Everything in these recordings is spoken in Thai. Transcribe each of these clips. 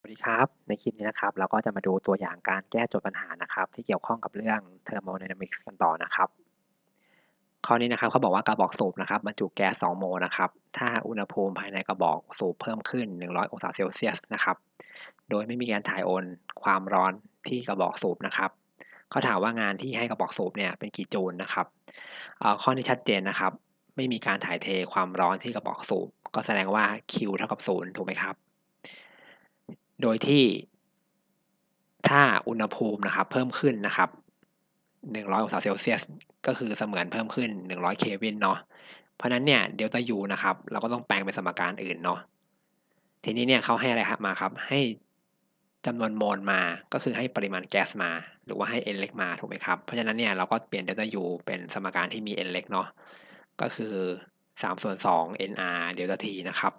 สวัสดีครับในคลิปนี้นะครับเราก็จะมาดูตัวอย่างการแก้โจทย์ปัญหานะครับที่เกี่ยวข้องกับเรื่อง Thermodynamics กันต่อนะครับข้อนี้นะครับเขาบอกว่ากระบอกสูบนะครับบรรจุแก๊ส2โมลนะครับถ้าอุณหภูมิภายในกระบอกสูบเพิ่มขึ้น100องศาเซลเซียสนะครับโดยไม่มีการถ่ายโอนความร้อนที่กระบอกสูบนะครับเขาถามว่างานที่ให้กระบอกสูบเนี่ยเป็นกี่จูลนะครับข้อนี้ชัดเจนนะครับไม่มีการถ่ายเทความร้อนที่กระบอกสูบก็แสดงว่า Q เท่ากับ0ถูกไหมครับโดยที่ ถ้าอุณหภูมินะครับเพิ่มขึ้นนะครับ100องศาเซลเซียสก็คือเสมือนเพิ่มขึ้น100เควินเนาะเพราะฉะนั้นเนี่ย delta U นะครับเราก็ต้องแปลงเป็นสมการอื่นเนาะทีนี้เนี่ยเขาให้อะไรครับมาครับให้จำนวนโมลมาก็คือให้ปริมาณแก๊สมาหรือว่าให้ n เล็กมาถูกไหมครับเพราะฉะนั้นเนี่ยเราก็เปลี่ยน delta U เป็นสมการที่มี n เล็กเนาะก็คือ3/2 nr delta T นะครับ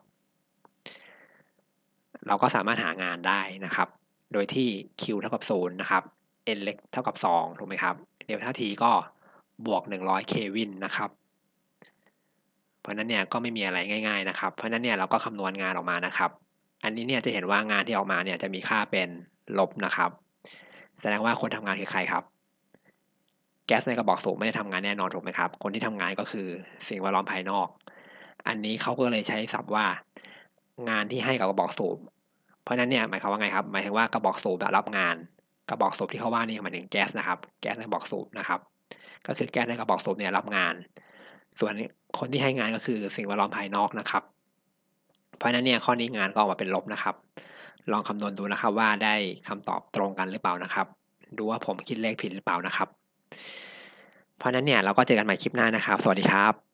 เราก็สามารถหางานได้นะครับ โดยที่ Q เท่ากับ0นะครับ n เล็กเท่ากับ2ถูกไหมครับเดลต้า T ก็บวก100เควินนะครับเพราะนั้นเนี่ยก็ไม่มีอะไรง่ายๆนะครับเพราะนั้นเนี่ยเราก็คำนวณงานออกมานะครับอันนี้เนี่ยจะเห็นว่างานที่ออกมาเนี่ยจะมีค่าเป็นลบนะครับแสดงว่าคนทำงานคือใครครับแก๊สในกระบอกสูบไม่ได้ทำงานแน่นอนถูกไหมครับคนที่ทำงานก็คือสิ่งแวดล้อมภายนอกอันนี้เขาก็เลยใช้ศัพท์ว่างานที่ให้กับกระบอกสูบ เพราะฉะนั้นเนี่ยหมายความว่าไงครับหมายถึงว่ากระบอกสูบรับงานกระบอกสูบที่เขาว่านี่หมายถึงแก๊สนะครับแก๊สในกระบอกสูบนะครับก็คือแก๊สในกระบอกสูบเนี่ยรับงานส่วนคนที่ให้งานก็คือสิ่งแวดล้อมภายนอกนะครับเพราะฉะนั้นเนี่ยข้อนี้งานก็ออกมาเป็นลบนะครับลองคำนวณดูนะครับว่าได้คำตอบตรงกันหรือเปล่านะครับดูว่าผมคิดเลขผิดหรือเปล่านะครับเพราะฉะนั้นเนี่ยเราก็เจอกันใหม่คลิปหน้านะครับสวัสดีครับ